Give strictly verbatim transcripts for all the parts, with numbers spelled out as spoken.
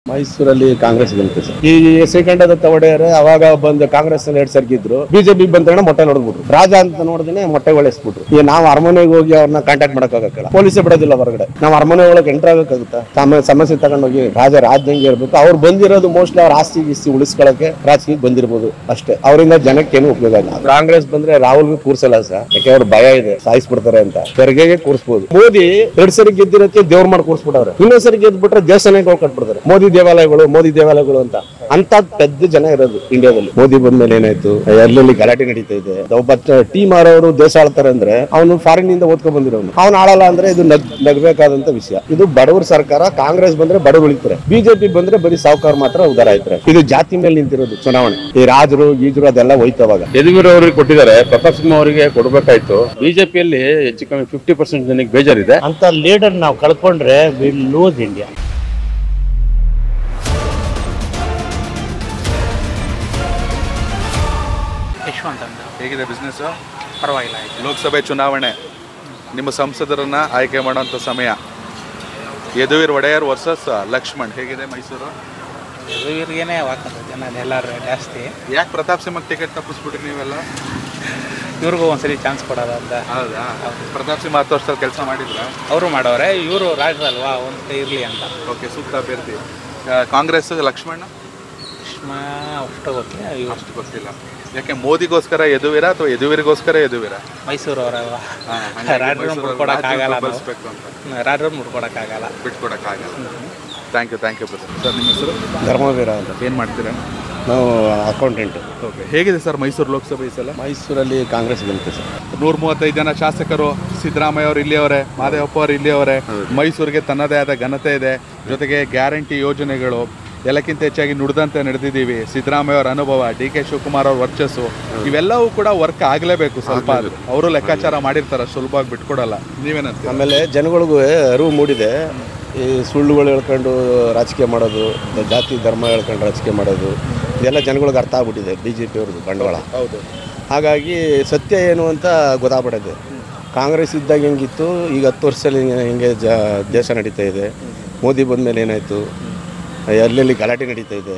ಮೈಸೂರಲ್ಲಿ ಕಾಂಗ್ರೆಸ್ ಗೆಲ್ತೆ ಸರ್. ಈ ಶ್ರೀಕಂಠದತ್ತ ಒಡೆಯರ್ ಅವಾಗ ಬಂದು ಕಾಂಗ್ರೆಸ್ ಎರಡು ಸರ್ಗಿದ್ರು, ಬಿಜೆಪಿ ಬಂದ ಮೊಟ್ಟೆ ನೋಡ್ಬಿಟ್ರು. ರಾಜ ಅಂತ ನೋಡಿದ್ರೆ ಮೊಟ್ಟೆ ಒಳಸ್ಬಿಟ್ರು. ಈಗ ನಾವು ಅರಮನೆಗೆ ಹೋಗಿ ಅವ್ರನ್ನ ಕಾಂಟ್ಯಾಕ್ಟ್ ಮಾಡಕ್ಕಾಗಲ್ಲ, ಪೊಲೀಸೇ ಬಿಡೋದಿಲ್ಲ ಹೊರಗಡೆ. ನಾವು ಅರಮನೆ ಒಳಗೆ ಎಂಟರ್ ಆಗಕ್ಕಾಗುತ್ತಾ? ಸಮಸ್ಯೆ ತಗೊಂಡೋಗಿ ರಾಜ ರಾಜ್ಯಂಗೆ ಇರ್ಬೇಕು. ಅವ್ರು ಬಂದಿರೋದು ಮೋಸ್ಟ್ಲಿ ಅವ್ರ ಆಸ್ತಿ ಗೀಸ್ತಿ ಉಳಿಸ್ಕೊಳಕ್ಕೆ ರಾಜಕೀಯಕ್ಕೆ ಬಂದಿರ್ಬೋದು ಅಷ್ಟೇ. ಅವರಿಂದ ಜನಕ್ಕೆ ಏನು ಉಪಯೋಗ ಇಲ್ಲ. ಕಾಂಗ್ರೆಸ್ ಬಂದ್ರೆ ರಾಹುಲ್ಗೆ ಕೂರ್ಸಲ್ಲ ಸರ್, ಯಾಕೆ ಅವ್ರ ಭಯ ಇದೆ ಸಾಯಿಸ್ಬಿಡ್ತಾರೆ ಅಂತ. ತೆರಿಗೆಗೆ ಕೂರಿಸಬಹುದು. ಮೋದಿ ಎರಡ್ ಸರಿ ಗೆದ್ದಿರತ್ತೆ ದೇವ್ರ ಮಾಡಿ ಕೂರಿಸ್ಬಿಟ್ಟವ್ರೆ. ಇನ್ನೊಂದ್ ಸರಿ ಗೆದ್ಬಿಟ್ರೆ ದೇವಸ್ಥಾನಕ್ಕೆ ಹೋಗಿ ಕಟ್ಬಿಡ್ತಾರೆ. ಮೋದಿ ದೇವಾಲಯಗಳು ಮೋದಿ ದೇವಾಲಯಗಳು ಅಂತ ಅಂತ ಪೆದ್ದ ಜನ ಇರೋದು ಇಂಡಿಯಾದಲ್ಲಿ. ಮೋದಿ ಬಂದ್ಮೇಲೆ ಏನಾಯ್ತು, ಎಲ್ಲೆಲ್ಲಿ ಗಲಾಟೆ ನಡೀತಾ ಇದೆ. ಒಬ್ಬ ಟೀ ಮಾರೋರು ದೇಶ ಆಳ್ತಾರೆ ಅಂದ್ರೆ ಅವನು ಫಾರಿನ್ ನಿಂದ ಓದ್ಕೊಂಡ್ ಬಂದಿರೋನು, ಅವ್ನು ಆಳಲ್ಲ ಅಂದ್ರೆ ಇದು ನಗ್ ನಗಬೇಕಾದಂತ ವಿಷಯ. ಇದು ಬಡವರ ಸರ್ಕಾರ. ಕಾಂಗ್ರೆಸ್ ಬಂದ್ರೆ ಬಡವರು ಉಳಿತಾರೆ, ಬಿಜೆಪಿ ಬಂದ್ರೆ ಬರೀ ಸಾವುಕಾರ ಮಾತ್ರ ಉದಾರ ಆಯ್ತಾರೆ. ಇದು ಜಾತಿ ಮೇಲೆ ನಿಂತಿರೋದು ಚುನಾವಣೆ. ಈ ರಾಜರು ಗೀಜರು ಅದೆಲ್ಲ ಹೋಯ್ತವಾಗ. ಯದುವೀರ್ ಅವರಿಗೆ ಕೊಟ್ಟಿದ್ದಾರೆ, ಪ್ರತಾಪ್ ಸಿಂಹ ಅವರಿಗೆ ಕೊಡಬೇಕಾಯ್ತು. ಬಿಜೆಪಿಯಲ್ಲಿ ಹೆಚ್ಚು ಕಮ್ಮಿ ಫಿಫ್ಟಿ ಪರ್ಸೆಂಟ್ ಜನಕ್ಕೆ ಬೇಜಾರಿದೆ. ಅಂತ ಲೀಡರ್ ನಾವು ಕಳ್ಕೊಂಡ್ರೆ ವಿಲ್ ಲೂಸ್ ಇಂಡಿಯಾ. ಯಶವಂತ್ ಅಂತ. ಹೇಗಿದೆ ಬಿಸ್ನೆಸ್? ಪರವಾಗಿಲ್ಲ. ಲೋಕಸಭೆ ಚುನಾವಣೆ, ನಿಮ್ಮ ಸಂಸದರನ್ನ ಆಯ್ಕೆ ಮಾಡುವಂಥ ಸಮಯ. ಯದುವೀರ್ ಒಡೆಯರ್ ವರ್ಸಸ್ ಲಕ್ಷ್ಮಣ್. ಹೇಗಿದೆ ಮೈಸೂರು? ಯದುವೀರ್ಗೇನೆ ವಾಕಂತ ಜನ ಎಲ್ಲರೂ ಜಾಸ್ತಿ. ಯಾಕೆ ಪ್ರತಾಪ್ ಸಿಂಹ ಟಿಕೆಟ್ ತಪ್ಪಿಸ್ಬಿಟ್ರಿ ನೀವೆಲ್ಲ? ಇವ್ರಿಗೂ ಒಂದ್ಸರಿ ಚಾನ್ಸ್ ಕೊಡೋದು ಅಂತ. ಹೌದಾ? ಪ್ರತಾಪ್ ಸಿಂಹ ಹತ್ತು ವರ್ಷದಲ್ಲಿ ಕೆಲಸ ಮಾಡಿದ್ರ? ಅವರು ಮಾಡೋರೆ, ಇವರು ರಾಜ್ಯದಲ್ವಾ ಒಂದು ಇರಲಿ ಅಂತ. ಓಕೆ, ಸೂಕ್ತ ಅಭ್ಯರ್ಥಿ. ಕಾಂಗ್ರೆಸ್ ಲಕ್ಷ್ಮಣ ಲಕ್ಷ್ಮ ಅಷ್ಟು ಗೊತ್ತಿಲ್ಲ, ಇವ್ರು ಅಷ್ಟು ಗೊತ್ತಿಲ್ಲ. ಯಾಕೆ ಮೋದಿಗೋಸ್ಕರ ಯದುವೀರ ಅಥವಾ ಯದುವೀರಿಗೋಸ್ಕರ ಯದುವೀರ? ಮೈಸೂರು ಅವರಲ್ವಾ, ರಾಜ್ರ ಮುಡ್ಕೊಡಕ್ಕಾಗಲ್ಲ, ಬಳಸ್ಬೇಕು ಅಂತ. ರಾಜ್ರ ಮುಡ್ಕೊಡಕ್ಕಾಗಲ್ಲ, ಬಿಟ್ಕೊಡಕ್ಕಾಗಲ್ಲ. Thank you thank you sir. ನಿಮ್ಮ ಹೆಸರು? ಧರ್ಮವೀರ ಅಂತ. ಏನು ಮಾಡ್ತೀರಾ? ನಾವು ಅಕೌಂಟೆಂಟ್. ಓಕೆ, ಹೇಗಿದೆ ಸರ್ ಮೈಸೂರು ಲೋಕಸಭೆ ಈ ಸಲ? ಮೈಸೂರಲ್ಲಿ ಕಾಂಗ್ರೆಸ್ ಗೆಲ್ತೆ ಸರ್. ನೂರ ಮೂವತ್ತೈದು ಜನ ಶಾಸಕರು. ಸಿದ್ದರಾಮಯ್ಯ ಅವರು ಇಲ್ಲಿ ಅವರೇ, ಮಾದೇವಪ್ಪ ಅವರು ಇಲ್ಲಿ ಅವರೇ. ಮೈಸೂರಿಗೆ ತನ್ನದೇ ಆದ ಘನತೆ ಇದೆ. ಜೊತೆಗೆ ಗ್ಯಾರಂಟಿ ಯೋಜನೆಗಳು ಎಲ್ಲಕ್ಕಿಂತ ಹೆಚ್ಚಾಗಿ ನುಡಿದಂತೆ ನಡೆದಿದ್ದೀವಿ. ಸಿದ್ದರಾಮಯ್ಯ ಅವರ ಅನುಭವ, ಡಿ ಕೆ ಶಿವಕುಮಾರ್ ಅವ್ರ ವರ್ಚಸ್ಸು, ಇವೆಲ್ಲವೂ ಕೂಡ ವರ್ಕ್ ಆಗಲೇಬೇಕು. ಸ್ವಲ್ಪ ಅವರು ಲೆಕ್ಕಾಚಾರ ಮಾಡಿರ್ತಾರೆ, ಸುಲಭವಾಗಿ ಬಿಟ್ಕೊಡಲ್ಲ. ನೀವೇನಂತ? ಆಮೇಲೆ ಜನಗಳಿಗೂ ಅರಿವು ಮೂಡಿದೆ. ಈ ಸುಳ್ಳುಗಳು ಹೇಳ್ಕೊಂಡು ರಾಜಕೀಯ ಮಾಡೋದು, ಜಾತಿ ಧರ್ಮ ಹೇಳ್ಕೊಂಡು ರಾಜಕೀಯ ಮಾಡೋದು, ಇದೆಲ್ಲ ಜನಗಳಿಗೆ ಅರ್ಥ ಆಗ್ಬಿಟ್ಟಿದೆ ಬಿ ಜೆ ಪಿ ಅವ್ರದ್ದು ಬಂಡವಾಳ. ಹೌದು. ಹಾಗಾಗಿ ಸತ್ಯ ಏನು ಅಂತ ಗೊತ್ತಾಗ್ಬಿಟ್ಟಿದೆ. ಕಾಂಗ್ರೆಸ್ ಇದ್ದಾಗ ಹೆಂಗಿತ್ತು, ಈಗ ಹತ್ತು ವರ್ಷದಲ್ಲಿ ಹೆಂಗೆ ಜ ದೇಶ ನಡೀತಾ ಇದೆ. ಮೋದಿ ಬಂದಮೇಲೆ ಏನಾಯಿತು, ಎಲ್ಲೆಲ್ಲಿ ಗಲಾಟೆ ನಡೀತಾ ಇದೆ.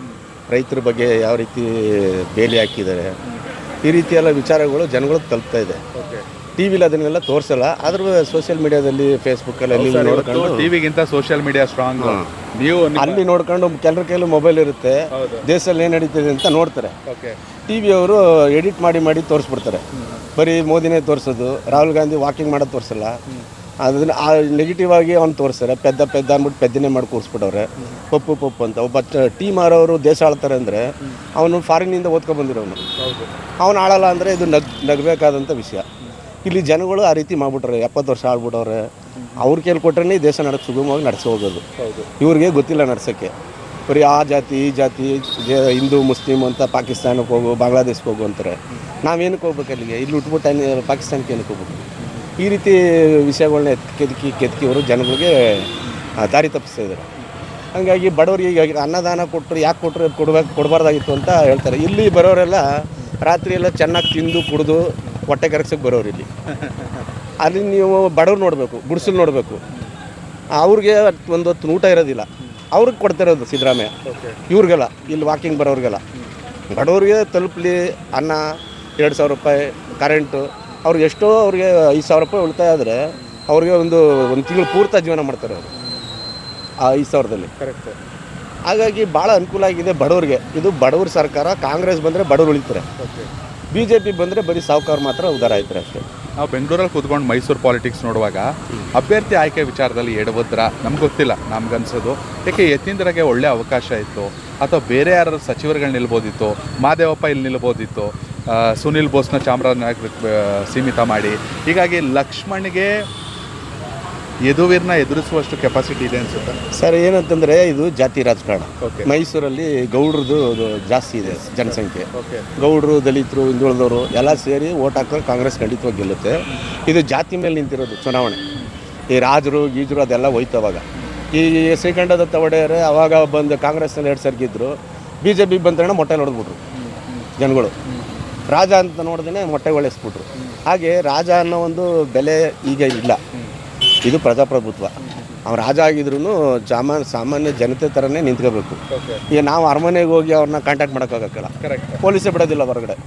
ರೈತರ ಬಗ್ಗೆ ಯಾವ ರೀತಿ ಬೇಲಿ ಹಾಕಿದ್ದಾರೆ, ಈ ರೀತಿ ಎಲ್ಲ ವಿಚಾರಗಳು ಜನಗಳಿಗೆ ತಲುಪ್ತಾ ಇದೆ. ಟಿ ವಿಲಿ ಅದನ್ನೆಲ್ಲ ತೋರಿಸಲ್ಲ, ಆದ್ರೂ ಸೋಷಿಯಲ್ ಮೀಡಿಯಾದಲ್ಲಿ ಫೇಸ್ಬುಕ್ಕಲ್ಲಿ ನೋಡ್ಕೊಂಡು, ಟಿವಿಗಿಂತ ಸೋಷಿಯಲ್ ಮೀಡಿಯಾ ಸ್ಟ್ರಾಂಗ್. ನೀವು ಅಲ್ಲಿ ನೋಡ್ಕೊಂಡು ಕೆಲವ್ರ ಕೈಲೂ ಮೊಬೈಲ್ ಇರುತ್ತೆ, ದೇಶದಲ್ಲಿ ಏನು ನಡೀತಿದೆ ಅಂತ ನೋಡ್ತಾರೆ. ಟಿ ವಿ ಅವರು ಎಡಿಟ್ ಮಾಡಿ ಮಾಡಿ ತೋರಿಸ್ಬಿಡ್ತಾರೆ. ಬರೀ ಮೋದಿನೇ ತೋರಿಸೋದು, ರಾಹುಲ್ ಗಾಂಧಿ ವಾಕಿಂಗ್ ಮಾಡೋದು ತೋರಿಸಲ್ಲ. ಅದನ್ನ ಆ ನೆಗೆಟಿವ್ ಆಗಿ ಅವ್ನು ತೋರಿಸ್ತಾರೆ. ಪೆದ್ದ ಪೆದ್ದ ಅಂದ್ಬಿಟ್ಟು ಪೆದ್ದನೇ ಮಾಡಿ ಕೂರಿಸ್ಬಿಟ್ಟವ್ರೆ. ಪಪ್ಪು ಪಪ್ಪು ಅಂತ. ಒಬ್ಬ ಟೀ ಮಾರೋರು ದೇಶ ಆಳ್ತಾರೆ ಅಂದರೆ ಅವನು ಫಾರಿನ್ನಿಂದ ಓದ್ಕೊಂಡು ಬಂದಿರೋನು, ಅವನು ಆಳಲ್ಲ ಅಂದರೆ ಇದು ನಗ್ ನಗಬೇಕಾದಂಥ ವಿಷಯ. ಇಲ್ಲಿ ಜನಗಳು ಆ ರೀತಿ ಮಾಡ್ಬಿಟ್ರೆ, ಎಪ್ಪತ್ತು ವರ್ಷ ಆಳ್ಬಿಟ್ಟವ್ರೆ. ಅವ್ರ ಕೈಲಿ ಕೊಟ್ರೆ ದೇಶ ನಡಕ್ಕೆ ಸುಗಮವಾಗಿ ನಡೆಸಿ ಹೋಗೋದು. ಇವ್ರಿಗೆ ಗೊತ್ತಿಲ್ಲ ನಡ್ಸೋಕ್ಕೆ. ಬರೀ ಆ ಜಾತಿ ಈ ಜಾತಿ, ಹಿಂದೂ ಮುಸ್ಲಿಮ್ ಅಂತ ಪಾಕಿಸ್ತಾನಕ್ಕೆ ಹೋಗು, ಬಾಂಗ್ಲಾದೇಶಕ್ಕೆ ಹೋಗು ಅಂತಾರೆ. ನಾವೇನಕ್ಕೆ ಹೋಗ್ಬೇಕು ಅಲ್ಲಿಗೆ? ಇಲ್ಲಿ ಉಟ್ಬಿಟ್ಟು ಪಾಕಿಸ್ತಾನಕ್ಕೆ ಏನಕ್ಕೆ ಹೋಗ್ಬೇಕು? ಈ ರೀತಿ ವಿಷಯಗಳನ್ನ ಕೆದಕಿ ಕೆದಕಿ ಅವರು ಜನಗಳಿಗೆ ದಾರಿ ತಪ್ಪಿಸ್ತಾ ಇದ್ದಾರೆ. ಹಾಗಾಗಿ ಬಡವರಿಗೆ ಈಗ ಅನ್ನದಾನ ಕೊಟ್ಟರು, ಯಾಕೆ ಕೊಟ್ಟರು, ಕೊಡ್ಬೇಕು ಕೊಡಬಾರ್ದಾಗಿತ್ತು ಅಂತ ಹೇಳ್ತಾರೆ. ಇಲ್ಲಿ ಬರೋರೆಲ್ಲ ರಾತ್ರಿ ಎಲ್ಲ ಚೆನ್ನಾಗಿ ತಿಂದು ಕುಡಿದು ಹೊಟ್ಟೆ ಕರಗ್ಸಕ್ಕೆ ಬರೋರು. ಇಲ್ಲಿ ಅಲ್ಲಿ ನೀವು ಬಡವ್ರು ನೋಡಬೇಕು, ಗುಡಿಸಲು ನೋಡಬೇಕು. ಅವ್ರಿಗೆ ಒಂದು ಹೊತ್ತು ಊಟ ಇರೋದಿಲ್ಲ, ಅವ್ರಿಗೆ ಕೊಡ್ತಿರೋದು ಸಿದ್ದರಾಮಯ್ಯ. ಇವ್ರಿಗೆಲ್ಲ ಇಲ್ಲಿ ವಾಕಿಂಗ್ ಬರೋರಿಗೆಲ್ಲ ಬಡವ್ರಿಗೆ ತಲುಪಲಿ ಅನ್ನ, ಎರಡು ಸಾವಿರ ರೂಪಾಯಿ ಕರೆಂಟು. ಅವ್ರಿಗೆ ಎಷ್ಟೋ ಅವ್ರಿಗೆ ಐದು ಸಾವಿರ ರೂಪಾಯಿ ಉಳಿತಾಯ ಆದರೆ ಅವ್ರಿಗೆ ಒಂದು ಒಂದು ತಿಂಗಳು ಪೂರ್ತಿ ಜೀವನ ಮಾಡ್ತಾರೆ ಅವರು ಆ ಐದು ಸಾವಿರದಲ್ಲಿ. ಕರೆಕ್ಟ್. ಹಾಗಾಗಿ ಭಾಳ ಅನುಕೂಲ ಆಗಿದೆ ಬಡವ್ರಿಗೆ. ಇದು ಬಡವ್ರ ಸರ್ಕಾರ. ಕಾಂಗ್ರೆಸ್ ಬಂದರೆ ಬಡವ್ರು ಉಳಿತಾರೆ, ಬಿ ಜೆ ಪಿ ಬಂದರೆ ಬರೀ ಸಾವುಕಾರ ಮಾತ್ರ ಉದಾರ ಆಯ್ತಾರೆ ಅಷ್ಟೇ. ನಾವು ಬೆಂಗಳೂರಲ್ಲಿ ಕೂತ್ಕೊಂಡು ಮೈಸೂರು ಪಾಲಿಟಿಕ್ಸ್ ನೋಡುವಾಗ ಅಭ್ಯರ್ಥಿ ಆಯ್ಕೆ ವಿಚಾರದಲ್ಲಿ ಎಡವದ್ರ ನಮ್ಗೆ ಗೊತ್ತಿಲ್ಲ. ನಮ್ಗನ್ಸೋದು ಯಾಕೆ ಯತೀಂದ್ರಗೆ ಒಳ್ಳೆ ಅವಕಾಶ ಇತ್ತು, ಅಥವಾ ಬೇರೆ ಯಾರು ಸಚಿವರುಗಳು ನಿಲ್ಬೋದಿತ್ತು, ಮಾದೇವಪ್ಪ ಇಲ್ಲಿ ನಿಲ್ಬೋದಿತ್ತು, ಸುನಿಲ್ ಬೋಸ್ನ ಚಾಮರಾಜನಗರಕ್ಕೆ ಸೀಮಿತ ಮಾಡಿ. ಹೀಗಾಗಿ ಲಕ್ಷ್ಮಣ್ಗೆ ಯದುವೀರ್ನ ಎದುರಿಸುವಷ್ಟು ಕೆಪಾಸಿಟಿ ಇದೆ ಅನ್ಸುತ್ತೆ ಸರ್. ಏನಂತಂದರೆ ಇದು ಜಾತಿ ರಾಜಕಾರಣ. ಮೈಸೂರಲ್ಲಿ ಗೌಡ್ರದ್ದು ಜಾಸ್ತಿ ಇದೆ ಜನಸಂಖ್ಯೆ. ಗೌಡ್ರು, ದಲಿತರು, ಹಿಂದುಳಿದವರು ಎಲ್ಲ ಸೇರಿ ಓಟ್ ಹಾಕಿದ್ರೆ ಕಾಂಗ್ರೆಸ್ ಖಂಡಿತವಾಗಿ ಗೆಲ್ಲುತ್ತೆ. ಇದು ಜಾತಿ ಮೇಲೆ ನಿಂತಿರೋದು ಚುನಾವಣೆ. ಈ ರಾಜರು ಗೀಜರು ಅದೆಲ್ಲ ಹೋಯ್ತವಾಗ. ಈ ಶ್ರೀಕಂಠದತ್ತ ಒಡೆಯರ್ ಅವಾಗ ಬಂದು ಕಾಂಗ್ರೆಸ್ನಲ್ಲಿ ಎರಡು ಸರ್ಗಿದ್ರು, ಬಿ ಜೆ ಪಿ ಬಂದ ಮೊಟ್ಟೆ ನೋಡಿದ್ಬಿಟ್ರು ಜನಗಳು. ರಾಜ ಅಂತ ನೋಡಿದ್ರೆ ಮೊಟ್ಟೆ ಒಳೆಸ್ಬಿಟ್ರು. ಹಾಗೆ ರಾಜ ಅನ್ನೋ ಒಂದು ಬೆಲೆ ಈಗ ಇಲ್ಲ. ಇದು ಪ್ರಜಾಪ್ರಭುತ್ವ. ಅವ್ರು ರಾಜ ಆಗಿದ್ರು ಸಾಮಾನ್ಯ ಸಾಮಾನ್ಯ ಜನತೆ ಥರನೇ ನಿಂತ್ಕೋಬೇಕು. ಈಗ ನಾವು ಅರಮನೆಗೆ ಹೋಗಿ ಅವ್ರನ್ನ ಕಾಂಟ್ಯಾಕ್ಟ್ ಮಾಡೋಕ್ಕಾಗಲ್ಲ, ಪೊಲೀಸೇ ಬಿಡೋದಿಲ್ಲ ಹೊರಗಡೆ.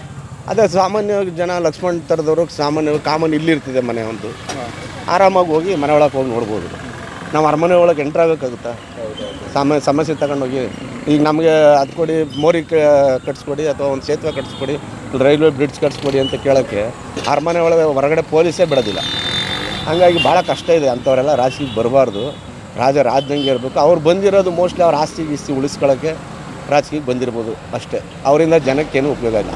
ಅದೇ ಸಾಮಾನ್ಯ ಜನ ಲಕ್ಷ್ಮಣ್ ಥರದವರು ಸಾಮಾನ್ಯ ಕಾಮನ್ ಇಲ್ಲಿರ್ತಿದೆ ಮನೆ ಒಂದು, ಆರಾಮಾಗಿ ಹೋಗಿ ಮನೆ ಒಳಗೆ ಹೋಗಿ ನೋಡ್ಬೋದು. ನಾವು ಅರಮನೆ ಒಳಗೆ ಎಂಟ್ರ್ ಆಗೋಕ್ಕಾಗುತ್ತಾ? ಸಾಮ ಸಮಸ್ಯೆ ತಗೊಂಡೋಗಿ ಈಗ ನಮಗೆ ಅದು ಕೊಡಿ, ಮೋರಿ ಕಟ್ಸ್ಕೊಡಿ ಅಥವಾ ಒಂದು ಸೇತುವೆ ಕಟ್ಸ್ಕೊಡಿ, ರೈಲ್ವೆ ಬ್ರಿಡ್ಜ್ ಕಟ್ಸ್ಕೊಡಿ ಅಂತ ಕೇಳೋಕ್ಕೆ ಅರಮನೆ ಒಳಗೆ ಹೊರಗಡೆ ಪೊಲೀಸೇ ಬಿಡೋದಿಲ್ಲ. ಹಂಗಾಗಿ ಭಾಳ ಕಷ್ಟ ಇದೆ. ಅಂಥವರೆಲ್ಲ ರಾಜಕೀಯಕ್ಕೆ ಬರಬಾರ್ದು, ರಾಜ ರಾಜ್ಯಂಗೆ ಇರಬೇಕು. ಅವ್ರು ಬಂದಿರೋದು ಮೋಸ್ಟ್ಲಿ ಅವ್ರ ಆಸ್ತಿ ಗೀಸ್ತಿ ಉಳಿಸ್ಕೊಳ್ಳೋಕ್ಕೆ ರಾಜಕೀಯಕ್ಕೆ ಬಂದಿರ್ಬೋದು ಅಷ್ಟೇ. ಅವರಿಂದ ಜನಕ್ಕೇನು ಉಪಯೋಗ ಇಲ್ಲ.